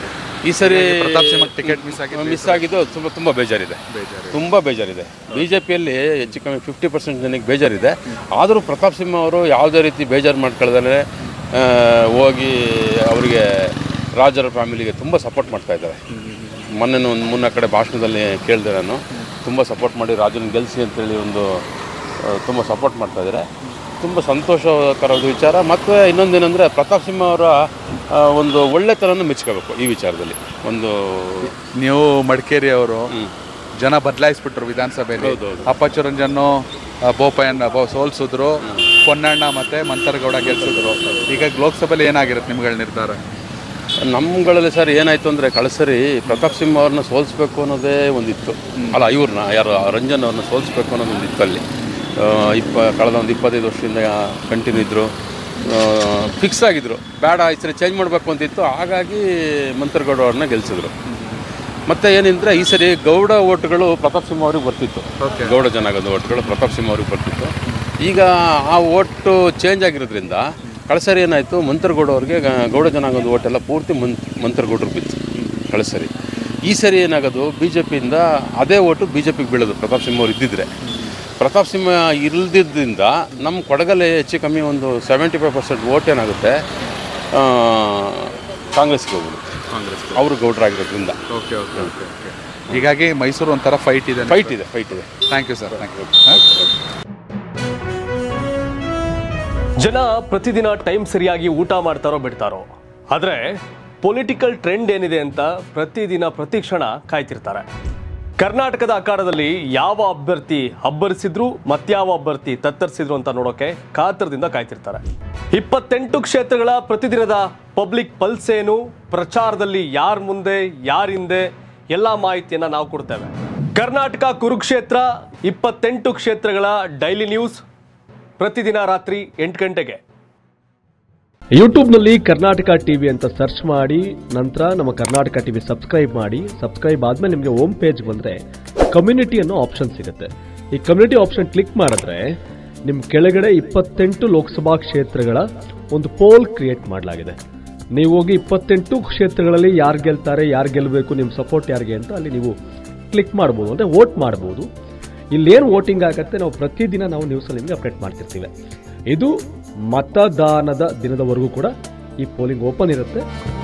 ಈ ಸರಿ ಪ್ರತಾಪ್ ಸಿಂಹ ಟಿಕೆಟ್ ಮಿಸ್ ಆಗಿ ಮಿಸ್ ಆಗಿದ್ದು ತುಂಬ ತುಂಬ ಬೇಜಾರಿದೆ ತುಂಬ ಬೇಜಾರಿದೆ. ಬಿ ಜೆ ಪಿಯಲ್ಲಿ ಹೆಚ್ಚು ಕಮ್ಮಿ ಫಿಫ್ಟಿ ಪರ್ಸೆಂಟ್ ಜನಕ್ಕೆ ಬೇಜಾರಿದೆ. ಆದರೂ ಪ್ರತಾಪ್ ಸಿಂಹ ಅವರು ಯಾವುದೇ ರೀತಿ ಬೇಜಾರು ಮಾಡ್ಕೊಳ್ದೇ ಹೋಗಿ ಅವರಿಗೆ ರಾಜರ ಫ್ಯಾಮಿಲಿಗೆ ತುಂಬ ಸಪೋರ್ಟ್ ಮಾಡ್ತಾ ಇದ್ದಾರೆ. ಮೊನ್ನೆ ಒಂದು ಮುನ್ನ ಕಡೆ ಭಾಷಣದಲ್ಲಿ ಕೇಳಿದೆ ನಾನು, ತುಂಬ ಸಪೋರ್ಟ್ ಮಾಡಿ ರಾಜನ ಗೆಲ್ಲಿಸಿ ಅಂತೇಳಿ ಒಂದು ತುಂಬ ಸಪೋರ್ಟ್ ಮಾಡ್ತಾಯಿದ್ದಾರೆ. ತುಂಬ ಸಂತೋಷಕರವಾದ ವಿಚಾರ. ಮತ್ತು ಇನ್ನೊಂದೇನೆಂದರೆ ಪ್ರತಾಪ್ ಸಿಂಹ ಅವರ ಒಂದು ಒಳ್ಳೆತನವನ್ನು ಮೆಚ್ಕೋಬೇಕು ಈ ವಿಚಾರದಲ್ಲಿ. ಒಂದು ನೀವು ಮಡಿಕೇರಿ ಅವರು ಜನ ಬದಲಾಯಿಸ್ಬಿಟ್ರು ವಿಧಾನಸಭೆಯಲ್ಲಿ. ಅಪ್ಪಚ್ಚುರಂಜನ್ನು ಬೋಪಯ್ಯನ ಬೋ ಸೋಲ್ಸಿದ್ರು, ಪೊನ್ನಣ್ಣ ಮತ್ತು ಮಂತರಗೌಡ ಗೆಲ್ಸಿದ್ರು. ಈಗ ಲೋಕಸಭೆಯಲ್ಲಿ ಏನಾಗಿರುತ್ತೆ ನಿಮ್ಗಳ ನಿರ್ಧಾರ? ನಮ್ಮಗಳಲ್ಲಿ ಸರ್ ಏನಾಯಿತು ಅಂದರೆ ಕಳಸರಿ ಪ್ರತಾಪ್ ಸಿಂಹ ಅವ್ರನ್ನ ಸೋಲಿಸ್ಬೇಕು ಅನ್ನೋದೇ ಒಂದಿತ್ತು. ಅಲ್ಲ, ಇವ್ರನ್ನ ಯಾರು ರಂಜನ್ ಅವ್ರನ್ನ ಸೋಲಿಸ್ಬೇಕು ಅನ್ನೋದೊಂದು ಇತ್ತು. ಅಲ್ಲಿ ಇಪ್ಪ ಕಳೆದ ಒಂದು ಇಪ್ಪತ್ತೈದು ವರ್ಷದಿಂದ ಕಂಟಿನ್ಯೂ ಇದ್ದರು, ಫಿಕ್ಸ್ ಆಗಿದ್ದರು. ಬೇಡ ಈ ಸರಿ ಚೇಂಜ್ ಮಾಡಬೇಕು ಅಂತಿತ್ತು. ಹಾಗಾಗಿ ಮಂತರಗೌಡ ಅವ್ರನ್ನ ಗೆಲ್ಲಿಸಿದ್ರು. ಮತ್ತು ಏನಂದರೆ ಈ ಸರಿ ಗೌಡ ಓಟ್ಗಳು ಪ್ರತಾಪ್ ಸಿಂಹ ಅವ್ರಿಗೆ ಬರ್ತಿತ್ತು. ಗೌಡ ಜನಾಂಗದ ಓಟ್ಗಳು ಪ್ರತಾಪ್ ಸಿಂಹ ಅವ್ರಿಗೆ ಬರ್ತಿತ್ತು. ಈಗ ಆ ಓಟು ಚೇಂಜ್ ಆಗಿರೋದ್ರಿಂದ ಕಳಸರಿ ಏನಾಯಿತು, ಮಂತರಗೌಡ ಅವ್ರಿಗೆ ಗೌಡ ಜನಾಂಗದ ಓಟೆಲ್ಲ ಪೂರ್ತಿ ಮನ್ ಮಂತರಗೌಡರು ಬಿತ್ತು ಕಳಸರಿ. ಈ ಸರಿ ಏನಾಗೋದು, ಬಿ ಜೆ ಪಿಯಿಂದ ಅದೇ ಓಟು ಬಿ ಜೆ ಪಿಗೆ ಬೀಳೋದು ಪ್ರತಾಪ್ ಸಿಂಹ ಅವ್ರು ಇದ್ದಿದ್ದರೆ. ಪ್ರತಾಪ್ ಸಿಂಹ ಇಲ್ದಿದ್ದರಿಂದ ನಮ್ಮ ಕೊಡಗಲ್ಲಿ ಹೆಚ್ಚು ಕಮ್ಮಿ ಒಂದು ಸೆವೆಂಟಿ ಫೈವ್ ಪರ್ಸೆಂಟ್ ಓಟ್ ಏನಾಗುತ್ತೆ ಕಾಂಗ್ರೆಸ್ಗೆ ಹೋಗ್ಬಿಡುತ್ತೆ. ಕಾಂಗ್ರೆಸ್ ಅವರು ಗೌಡರಾಗಿರೋದ್ರಿಂದ. ಓಕೆ ಓಕೆ ಓಕೆ ಓಕೆ ಹೀಗಾಗಿ ಮೈಸೂರು ಒಂಥರ ಫೈಟ್ ಇದೆ ಫೈಟ್ ಇದೆ ಫೈಟ್ ಇದೆ thank you sir, thank you. ಜನ ಪ್ರತಿದಿನ ಟೈಮ್ ಸರಿಯಾಗಿ ಊಟ ಮಾಡ್ತಾರೋ ಬಿಡ್ತಾರೋ, ಆದರೆ ಪೊಲಿಟಿಕಲ್ ಟ್ರೆಂಡ್ ಏನಿದೆ ಅಂತ ಪ್ರತಿದಿನ ಪ್ರತಿ ಕ್ಷಣ ಕಾಯ್ತಿರ್ತಾರೆ. ಕರ್ನಾಟಕದ ಅಖಾಡದಲ್ಲಿ ಯಾವ ಅಭ್ಯರ್ಥಿ ಅಬ್ಬರಿಸಿದ್ರು ಮತ್ಯಾವ ಅಭ್ಯರ್ಥಿ ತತ್ತರಿಸಿದ್ರು ಅಂತ ನೋಡೋಕೆ ಕಾತರದಿಂದ ಕಾಯ್ತಿರ್ತಾರೆ. ಇಪ್ಪತ್ತೆಂಟು ಕ್ಷೇತ್ರಗಳ ಪ್ರತಿದಿನದ ಪಬ್ಲಿಕ್ ಪಲ್ಸ್ ಏನು, ಪ್ರಚಾರದಲ್ಲಿ ಯಾರ ಮುಂದೆ ಯಾರ ಹಿಂದೆ ಎಲ್ಲ ಮಾಹಿತಿಯನ್ನ ನಾವು ಕೊಡ್ತೇವೆ. ಕರ್ನಾಟಕ ಕುರುಕ್ಷೇತ್ರ ಇಪ್ಪತ್ತೆಂಟು ಕ್ಷೇತ್ರಗಳ ಡೈಲಿ ನ್ಯೂಸ್ ಪ್ರತಿದಿನ ರಾತ್ರಿ ಎಂಟು ಗಂಟೆಗೆ ಯೂಟ್ಯೂಬ್ನಲ್ಲಿ ಕರ್ನಾಟಕ ಟಿವಿ ಅಂತ ಸರ್ಚ್ ಮಾಡಿ, ನಂತರ ನಮ್ಮ ಕರ್ನಾಟಕ ಟಿವಿ ಸಬ್ಸ್ಕ್ರೈಬ್ ಮಾಡಿ. ಸಬ್ಸ್ಕ್ರೈಬ್ ಆದ್ಮೇಲೆ ನಿಮಗೆ ಹೋಮ್ ಪೇಜ್ ಬಂದರೆ ಕಮ್ಯುನಿಟಿ ಅನ್ನೋ ಆಪ್ಷನ್ ಸಿಗುತ್ತೆ. ಈ ಕಮ್ಯುನಿಟಿ ಆಪ್ಷನ್ ಕ್ಲಿಕ್ ಮಾಡಿದ್ರೆ ನಿಮ್ಮ ಕೆಳಗಡೆ ಇಪ್ಪತ್ತೆಂಟು ಲೋಕಸಭಾ ಕ್ಷೇತ್ರಗಳ ಒಂದು ಪೋಲ್ ಕ್ರಿಯೇಟ್ ಮಾಡಲಾಗಿದೆ. ನೀವು ಹೋಗಿ ಇಪ್ಪತ್ತೆಂಟು ಕ್ಷೇತ್ರಗಳಲ್ಲಿ ಯಾರು ಗೆಲ್ತಾರೆ, ಯಾರು ಗೆಲ್ಲಬೇಕು, ನಿಮ್ಮ ಸಪೋರ್ಟ್ ಯಾರಿಗೆ ಅಂತ ಅಲ್ಲಿ ನೀವು ಕ್ಲಿಕ್ ಮಾಡ್ಬೋದು, ಅಂದರೆ ವೋಟ್ ಮಾಡ್ಬೋದು. ಇಲ್ಲೇನು ವೋಟಿಂಗ್ ಆಗುತ್ತೆ ನಾವು ಪ್ರತಿದಿನ ನಾವು ನ್ಯೂಸಲ್ಲಿ ನಿಮಗೆ ಅಪ್ಡೇಟ್ ಮಾಡ್ತಿರ್ತೀವಿ. ಇದು ಮತದಾನದ ದಿನದವರೆಗೂ ಕೂಡ ಈ ಪೋಲಿಂಗ್ ಓಪನ್ ಇರುತ್ತೆ.